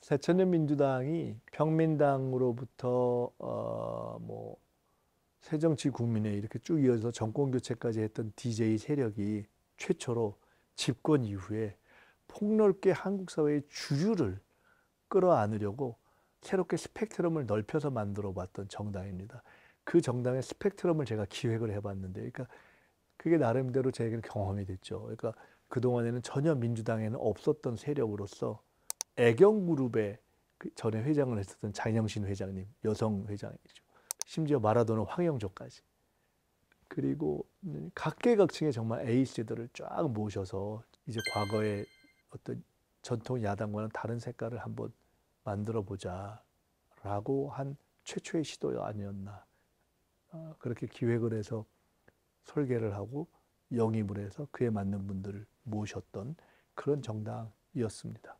새천년민주당이 평민당으로부터 뭐 새정치국민회 이렇게 쭉 이어서 정권교체까지 했던 DJ 세력이 최초로 집권 이후에 폭넓게 한국 사회의 주류를 끌어안으려고 새롭게 스펙트럼을 넓혀서 만들어 봤던 정당입니다. 그 정당의 스펙트럼을 제가 기획을 해봤는데, 그러니까 그게 나름대로 제게는 경험이 됐죠. 그러니까 그동안에는 전혀 민주당에는 없었던 세력으로서 애경그룹의 그 전에 회장을 했었던 장영신 회장님, 여성 회장이죠. 심지어 마라도나 황영조까지. 그리고 각계각층의 정말 에이스들을 쫙 모셔서 이제 과거의 어떤 전통 야당과는 다른 색깔을 한번 만들어 보자라고 한 최초의 시도 아니었나. 그렇게 기획을 해서 설계를 하고 영입을 해서 그에 맞는 분들을 모셨던 그런 정당이었습니다.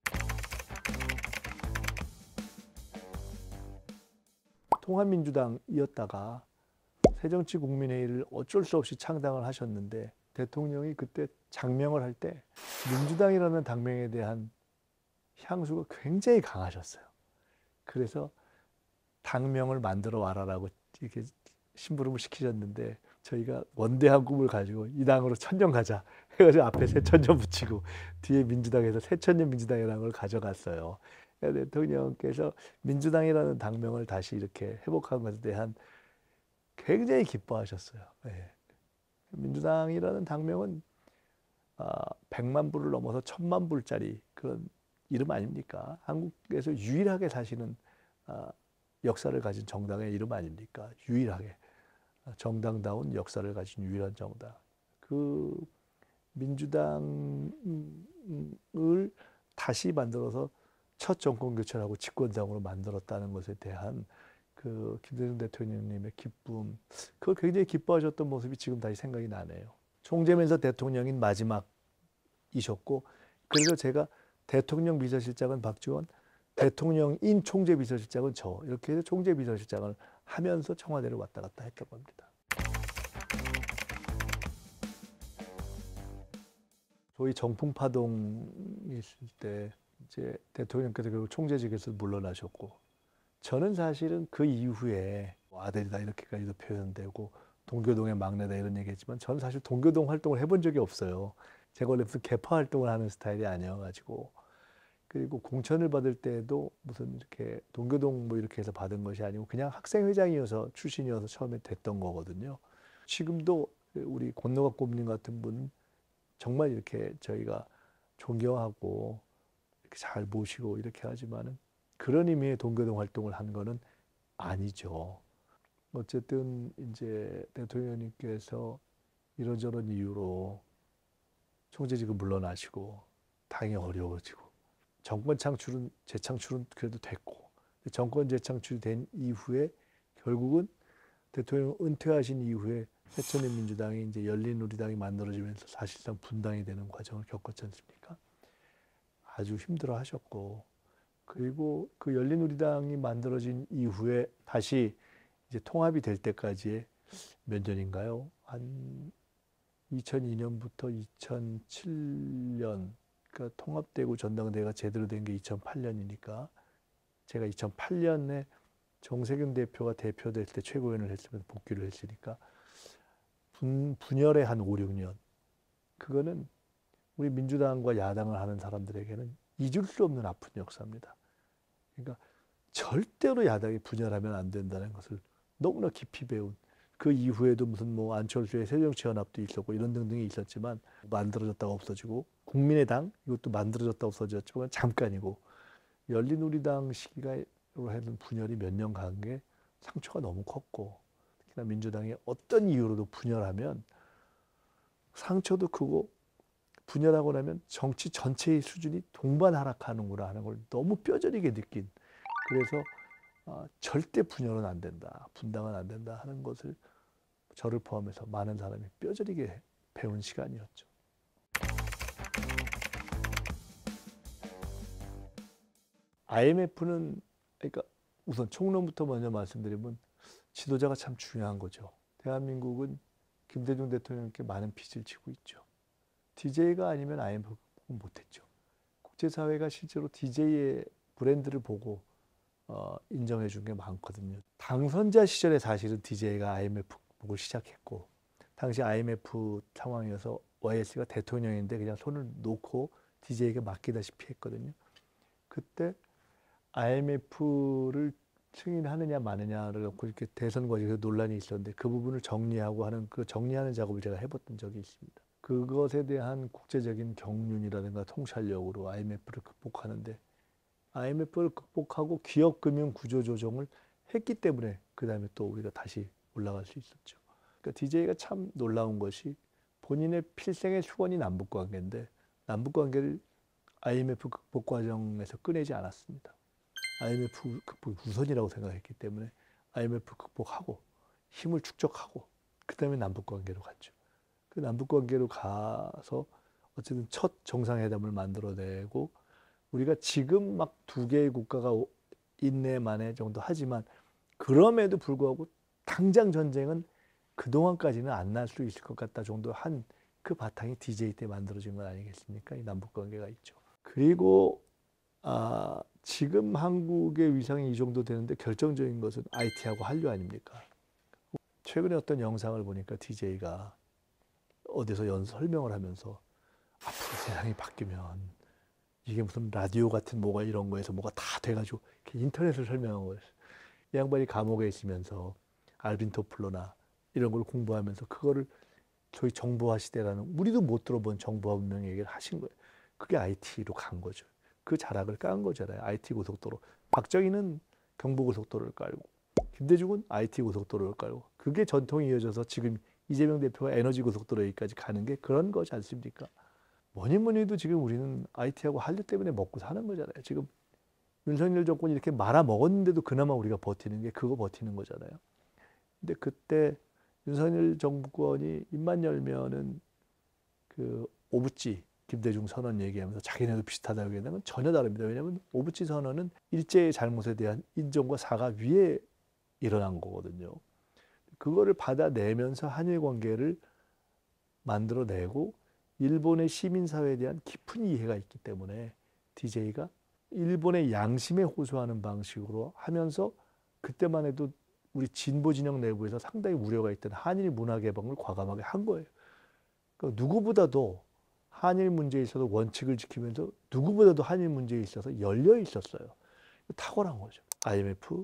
통합민주당이었다가 새정치국민회의를 어쩔 수 없이 창당을 하셨는데, 대통령이 그때 장명을 할 때 민주당이라는 당명에 대한 향수가 굉장히 강하셨어요. 그래서 당명을 만들어 와라라고 이렇게 심부름을 시키셨는데, 저희가 원대한 꿈을 가지고 이 당으로 천년 가자 해가지고 앞에 새천년 붙이고 뒤에 민주당에서 새천년 민주당이라는 걸 가져갔어요. 대통령께서 민주당이라는 당명을 다시 이렇게 회복한 것에 대한 굉장히 기뻐하셨어요. 예. 민주당이라는 당명은 100만 불을 넘어서 1000만 불짜리 그런 이름 아닙니까? 한국에서 유일하게 사시는 역사를 가진 정당의 이름 아닙니까? 유일하게 정당다운 역사를 가진 유일한 정당. 그 민주당을 다시 만들어서 첫 정권 교체를 하고 집권당으로 만들었다는 것에 대한 그 김대중 대통령님의 기쁨, 그걸 굉장히 기뻐하셨던 모습이 지금 다시 생각이 나네요. 총재면서 대통령인 마지막이셨고, 그래서 제가 대통령 비서실장은 박지원, 대통령인 총재 비서실장은 저, 이렇게 해서 총재 비서실장을 하면서 청와대를 왔다 갔다 했던 겁니다. 소위 정풍파동이 있을 때 이제 대통령께서 결국 총재직에서 물러나셨고, 저는 사실은 그 이후에 아들이다 이렇게까지도 표현되고 동교동의 막내다 이런 얘기했지만, 저는 사실 동교동 활동을 해본 적이 없어요. 제가 원래 무슨 개파 활동을 하는 스타일이 아니어가지고. 그리고 공천을 받을 때도 무슨 이렇게 동교동 뭐 이렇게 해서 받은 것이 아니고 그냥 학생회장이어서 출신이어서 처음에 됐던 거거든요. 지금도 우리 권노갑 고문님 같은 분은 정말 이렇게 저희가 존경하고 이렇게 잘 모시고 이렇게 하지만은 그런 의미의 동교동 활동을 한 거는 아니죠. 어쨌든 이제 대통령님께서 이런저런 이유로 총재직을 물러나시고 당이 어려워지고, 정권 창출은 재창출은 그래도 됐고, 정권 재창출이 된 이후에 결국은 대통령 은퇴하신 이후에 새천년 민주당이 이제 열린우리당이 만들어지면서 사실상 분당이 되는 과정을 겪었지 않습니까? 아주 힘들어하셨고, 그리고 그 열린우리당이 만들어진 이후에 다시 이제 통합이 될 때까지의 몇 년인가요? 한 2002년부터 2007년, 그러니까 통합되고 전당대회가 제대로 된 게 2008년이니까 제가 2008년에 정세균 대표가 대표될 때 최고위원을 했으면서 복귀를 했으니까 분열의 한 5, 6년. 그거는 우리 민주당과 야당을 하는 사람들에게는 잊을 수 없는 아픈 역사입니다. 그러니까 절대로 야당이 분열하면 안 된다는 것을 너무나 깊이 배운, 그 이후에도 무슨 뭐 안철수의 새정치연합도 있었고 이런 등등이 있었지만 만들어졌다가 없어지고, 국민의당 이것도 만들어졌다 없어졌지만 잠깐이고, 열린우리당 시기가로 하는 분열이 몇 년 간 게 상처가 너무 컸고, 특히나 민주당이 어떤 이유로도 분열하면 상처도 크고, 분열하고 나면 정치 전체의 수준이 동반 하락하는구나 하는 걸 너무 뼈저리게 느낀, 그래서 절대 분열은 안 된다, 분당은 안 된다 하는 것을 저를 포함해서 많은 사람이 뼈저리게 배운 시간이었죠. IMF는, 그러니까 우선 총론부터 먼저 말씀드리면 지도자가 참 중요한 거죠. 대한민국은 김대중 대통령께 많은 빚을 지고 있죠. DJ가 아니면 IMF 못했죠. 국제사회가 실제로 DJ의 브랜드를 보고 인정해 준 게 많거든요. 당선자 시절에 사실은 DJ가 IMF 극복을 시작했고, 당시 IMF 상황이어서 YS가 대통령인데 그냥 손을 놓고 DJ에게 맡기다시피 했거든요. 그때 IMF를 승인하느냐 마느냐를 갖고 이렇게 대선 과정에서 논란이 있었는데, 그 부분을 정리하고 하는 그 정리하는 작업을 제가 해봤던 적이 있습니다. 그것에 대한 국제적인 경륜이라든가 통찰력으로 IMF를 극복하는데, IMF를 극복하고 기업금융 구조조정을 했기 때문에 그 다음에 또 우리가 다시 올라갈 수 있었죠. 그러니까 DJ가 참 놀라운 것이 본인의 필생의 수원이 남북관계인데, 남북관계를 IMF 극복 과정에서 꺼내지 않았습니다. IMF 극복이 우선이라고 생각했기 때문에 IMF 극복하고 힘을 축적하고 그 다음에 남북관계로 갔죠. 그 남북관계로 가서 어쨌든 첫 정상회담을 만들어내고, 우리가 지금 막 두 개의 국가가 인내 만에 정도 하지만 그럼에도 불구하고 당장 전쟁은 그동안까지는 안 날 수 있을 것 같다 정도 한 그 바탕이 DJ 때 만들어진 건 아니겠습니까? 이 남북관계가 있죠. 그리고 지금 한국의 위상이 이 정도 되는데 결정적인 것은 IT하고 한류 아닙니까? 최근에 어떤 영상을 보니까 DJ가 어디서 설명을 하면서 앞으로 세상이 바뀌면 이게 무슨 라디오 같은 뭐가 이런 거에서 뭐가 다 돼가지고 인터넷을 설명한 거예요. 이 양반이 감옥에 있으면서 알빈 토플러나 이런 걸 공부하면서 그거를 저희 정보화 시대라는, 우리도 못 들어본 정보화 문명 얘기를 하신 거예요. 그게 IT로 간 거죠. 그 자락을 깐 거잖아요. IT 고속도로. 박정희는 경부고속도로를 깔고, 김대중은 IT 고속도로를 깔고, 그게 전통이 이어져서 지금 이재명 대표가 에너지 고속도로 여기까지 가는 게 그런 거지 않습니까? 뭐니 뭐니 해도 지금 우리는 IT하고 한류 때문에 먹고 사는 거잖아요. 지금 윤석열 정권이 이렇게 말아먹었는데도 그나마 우리가 버티는 게 그거 버티는 거잖아요. 근데 그때 윤석열 정권이 입만 열면은 그 오부지 김대중 선언 얘기하면서 자기네도 비슷하다고 얘기하는 건 전혀 다릅니다. 왜냐하면 오부지 선언은 일제의 잘못에 대한 인정과 사과 위에 일어난 거거든요. 그거를 받아내면서 한일 관계를 만들어내고 일본의 시민사회에 대한 깊은 이해가 있기 때문에 DJ가 일본의 양심에 호소하는 방식으로 하면서, 그때만 해도 우리 진보 진영 내부에서 상당히 우려가 있던 한일 문화 개방을 과감하게 한 거예요. 그러니까 누구보다도 한일 문제에 있어서 원칙을 지키면서 누구보다도 한일 문제에 있어서 열려 있었어요. 탁월한 거죠. IMF,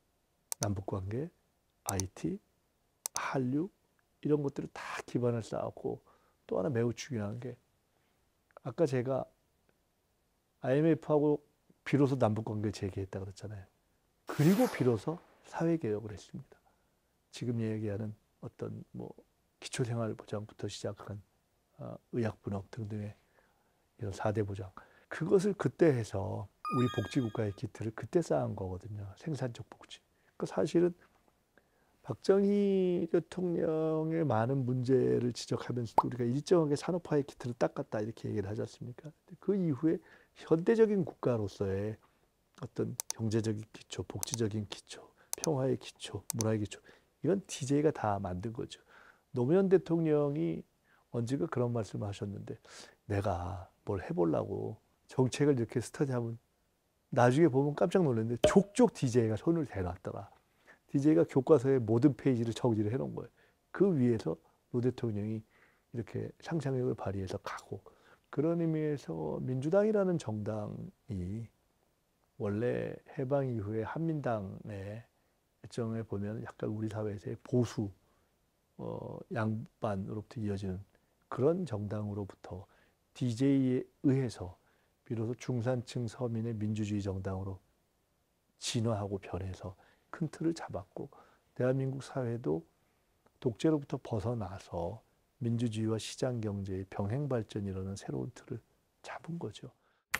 남북관계, IT, 한류 이런 것들을 다 기반을 쌓았고, 또 하나 매우 중요한 게, 아까 제가 IMF하고 비로소 남북관계를 재개했다고 그랬잖아요. 그리고 비로소 사회개혁을 했습니다. 지금 얘기하는 어떤 뭐 기초생활보장부터 시작한 의약분업 등등의 이런 4대 보장, 그것을 그때 해서 우리 복지국가의 기틀을 그때 쌓은 거거든요. 생산적 복지. 그러니까 사실은 박정희 대통령의 많은 문제를 지적하면서도 우리가 일정하게 산업화의 기틀을 닦았다 이렇게 얘기를 하지 않습니까? 그 이후에 현대적인 국가로서의 어떤 경제적인 기초, 복지적인 기초, 평화의 기초, 문화의 기초, 이건 DJ가 다 만든 거죠. 노무현 대통령이 언제가 그런 말씀을 하셨는데, 내가 뭘 해보려고 정책을 이렇게 스터디하면 나중에 보면 깜짝 놀랐는데 족족 DJ가 손을 대놨더라. DJ가 교과서의 모든 페이지를 정리를 해놓은 거예요. 그 위에서 노 대통령이 이렇게 상상력을 발휘해서 가고, 그런 의미에서 민주당이라는 정당이 원래 해방 이후에 한민당의 일정에 보면 약간 우리 사회에서의 보수 양반으로부터 이어지는 그런 정당으로부터 DJ에 의해서 비로소 중산층 서민의 민주주의 정당으로 진화하고 변해서 큰 틀을 잡았고, 대한민국 사회도 독재로부터 벗어나서 민주주의와 시장 경제의 병행 발전이라는 새로운 틀을 잡은 거죠.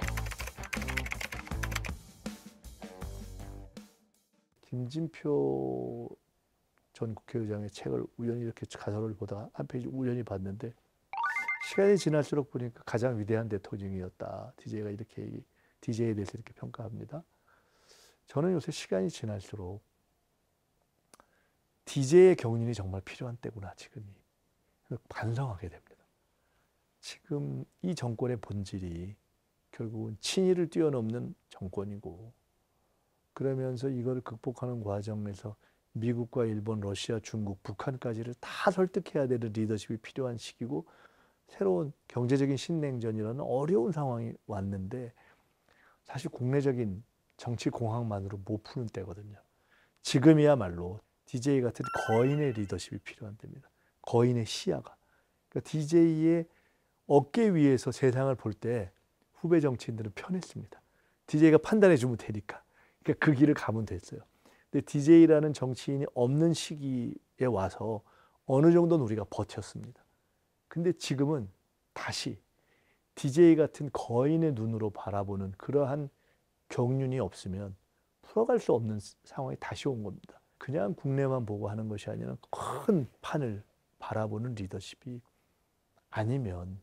김진표 전 국회의장의 책을 우연히 이렇게 가설을 보다가 한 페이지 우연히 봤는데, 시간이 지날수록 보니까 가장 위대한 대통령이었다. DJ가 이렇게 DJ에 대해서 이렇게 평가합니다. 저는 요새 시간이 지날수록 DJ의 경륜이 정말 필요한 때구나, 지금이. 반성하게 됩니다. 지금 이 정권의 본질이 결국은 친일을 뛰어넘는 정권이고, 그러면서 이걸 극복하는 과정에서 미국과 일본, 러시아, 중국, 북한까지를 다 설득해야 되는 리더십이 필요한 시기고, 새로운 경제적인 신냉전이라는 어려운 상황이 왔는데 사실 국내적인 정치 공학만으로 못 푸는 때거든요. 지금이야말로 DJ 같은 거인의 리더십이 필요한 때입니다. 거인의 시야가. 그러니까 DJ의 어깨 위에서 세상을 볼 때 후배 정치인들은 편했습니다. DJ가 판단해 주면 되니까. 그러니까 그 길을 가면 됐어요. 근데 DJ라는 정치인이 없는 시기에 와서 어느 정도는 우리가 버텼습니다. 근데 지금은 다시 DJ 같은 거인의 눈으로 바라보는 그러한 경륜이 없으면 풀어갈 수 없는 상황이 다시 온 겁니다. 그냥 국내만 보고 하는 것이 아니라 큰 판을 바라보는 리더십이 아니면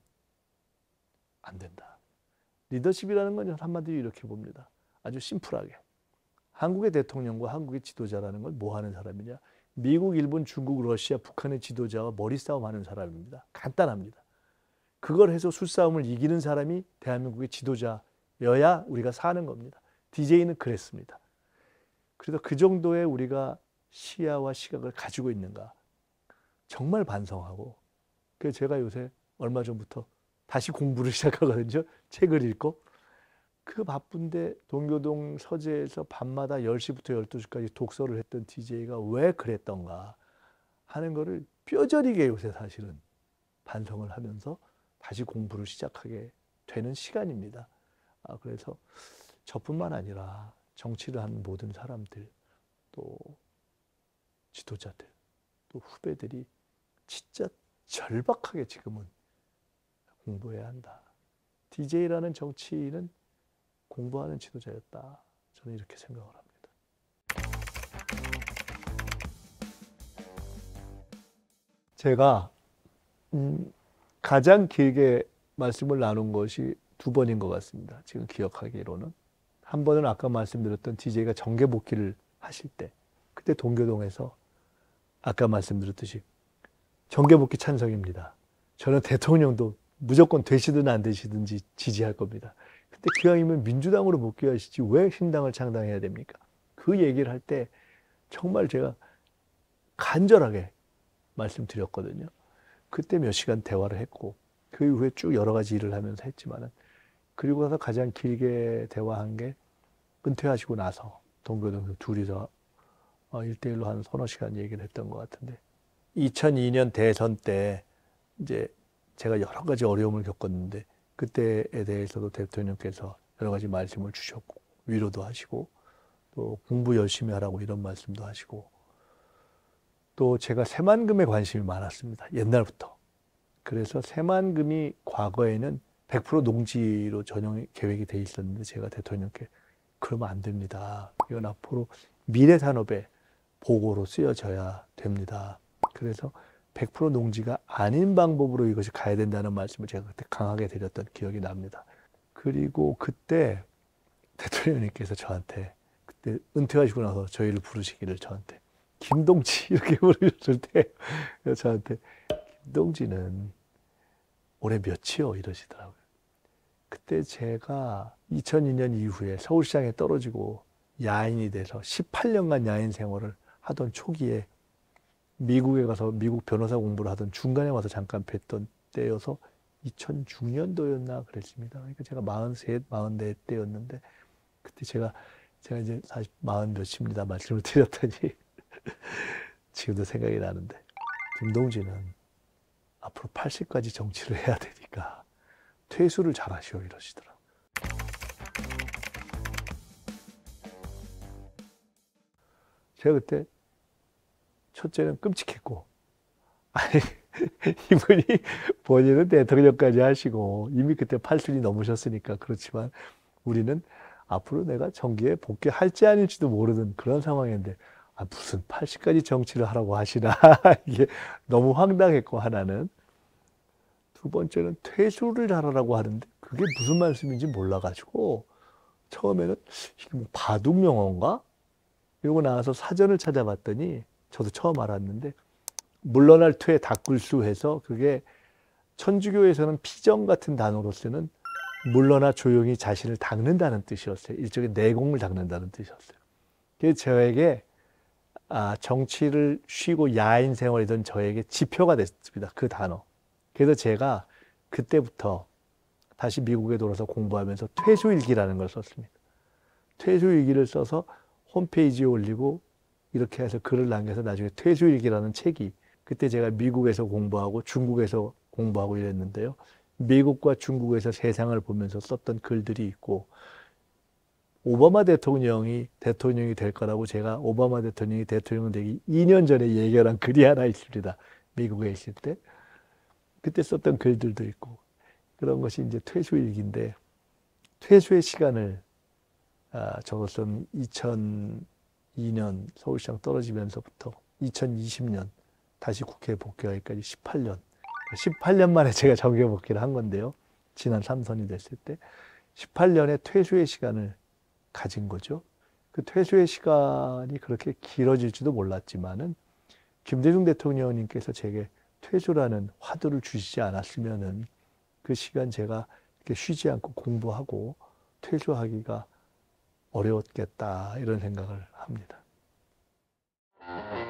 안 된다. 리더십이라는 건 한마디로 이렇게 봅니다. 아주 심플하게. 한국의 대통령과 한국의 지도자라는 건 뭐 하는 사람이냐? 미국, 일본, 중국, 러시아, 북한의 지도자와 머리 싸움하는 사람입니다. 간단합니다. 그걸 해서 술싸움을 이기는 사람이 대한민국의 지도자여야 우리가 사는 겁니다. DJ는 그랬습니다. 그래서 그 정도의 우리가 시야와 시각을 가지고 있는가 정말 반성하고, 그래서 제가 요새 얼마 전부터 다시 공부를 시작하거든요. 책을 읽고. 그 바쁜데 동교동 서재에서 밤마다 10시부터 12시까지 독서를 했던 DJ가 왜 그랬던가 하는 거를 뼈저리게 요새 사실은 반성을 하면서 다시 공부를 시작하게 되는 시간입니다. 그래서 저뿐만 아니라 정치를 하는 모든 사람들, 또 지도자들, 또 후배들이 진짜 절박하게 지금은 공부해야 한다. DJ라는 정치인은 공부하는 지도자였다. 저는 이렇게 생각을 합니다. 제가 가장 길게 말씀을 나눈 것이 2번인 것 같습니다. 지금 기억하기로는. 한 번은 아까 말씀드렸던 DJ가 정계복귀를 하실 때, 그때 동교동에서 아까 말씀드렸듯이 정계복귀 찬성입니다. 저는 대통령도 무조건 되시든 안 되시든지 지지할 겁니다. 근데 기왕이면 민주당으로 복귀하시지 왜 신당을 창당해야 됩니까? 그 얘기를 할 때 정말 제가 간절하게 말씀드렸거든요. 그때 몇 시간 대화를 했고, 그 이후에 쭉 여러 가지 일을 하면서 했지만은, 그리고 나서 가장 길게 대화한 게 은퇴하시고 나서 동교동에서 둘이서 1대1로 한 서너 시간 얘기를 했던 것 같은데, 2002년 대선 때 이제 제가 여러 가지 어려움을 겪었는데 그때에 대해서도 대통령께서 여러 가지 말씀을 주셨고 위로도 하시고 또 공부 열심히 하라고 이런 말씀도 하시고, 또 제가 새만금에 관심이 많았습니다. 옛날부터. 그래서 새만금이 과거에는 100% 농지로 전용 계획이 돼 있었는데 제가 대통령께 그러면 안 됩니다. 이건 앞으로 미래 산업의 보고로 쓰여져야 됩니다. 그래서 100% 농지가 아닌 방법으로 이것이 가야 된다는 말씀을 제가 그때 강하게 드렸던 기억이 납니다. 그리고 그때 대통령님께서 저한테, 그때 은퇴하시고 나서 저희를 부르시기를 저한테 김동지 이렇게 부르셨을 때 저한테 김동지는 올해 몇이요? 이러시더라고요. 그때 제가 2002년 이후에 서울시장에 떨어지고 야인이 돼서 18년간 야인 생활을 하던 초기에 미국에 가서 미국 변호사 공부를 하던 중간에 와서 잠깐 뵀던 때여서 2006년도였나 그랬습니다. 그러니까 제가 43, 44 때였는데 그때 제가 이제 사실 40 몇입니다 말씀을 드렸더니 지금도 생각이 나는데, 김동지는 앞으로 80까지 정치를 해야 되니까 퇴수를 잘 하시오 이러시더라고요. 제가 그때 첫째는 끔찍했고, 아니 이분이 본인은 대통령까지 하시고 이미 그때 80이 넘으셨으니까 그렇지만 우리는 앞으로 내가 정계에 복귀할지 아닐지도 모르는 그런 상황인데 무슨 80까지 정치를 하라고 하시나 이게 너무 황당했고, 하나는. 두 번째는 퇴수를 잘하라고 하는데 그게 무슨 말씀인지 몰라가지고 처음에는 이게 뭐 바둑 용어인가? 이러고 나와서 사전을 찾아봤더니 저도 처음 알았는데, 물러날 퇴 닦을수 해서 그게 천주교에서는 피정 같은 단어로 쓰는 물러나 조용히 자신을 닦는다는 뜻이었어요. 일종의 내공을 닦는다는 뜻이었어요. 그래서 저에게 정치를 쉬고 야인 생활이던 저에게 지표가 됐습니다. 그 단어. 그래서 제가 그때부터 다시 미국에 돌아서 공부하면서 퇴소일기라는 걸 썼습니다. 퇴소일기를 써서 홈페이지에 올리고 이렇게 해서 글을 남겨서 나중에 퇴소일기라는 책이, 그때 제가 미국에서 공부하고 중국에서 공부하고 이랬는데요. 미국과 중국에서 세상을 보면서 썼던 글들이 있고, 오바마 대통령이 될 거라고 제가 오바마 대통령이 대통령 되기 2년 전에 예견한 글이 하나 있습니다. 미국에 있을 때. 그때 썼던 글들도 있고, 그런 것이 이제 퇴소일기인데, 퇴소의 시간을 저것은 2002년 서울시장 떨어지면서부터 2020년 다시 국회에 복귀하기까지 18년. 18년 만에 제가 정계 복귀를 한 건데요. 지난 3선이 됐을 때 18년의 퇴소의 시간을 가진 거죠. 그 퇴소의 시간이 그렇게 길어질지도 몰랐지만은 김대중 대통령님께서 제게 퇴소라는 화두를 주시지 않았으면은 그 시간 제가 이렇게 쉬지 않고 공부하고 퇴소하기가 어려웠겠다, 이런 생각을 합니다.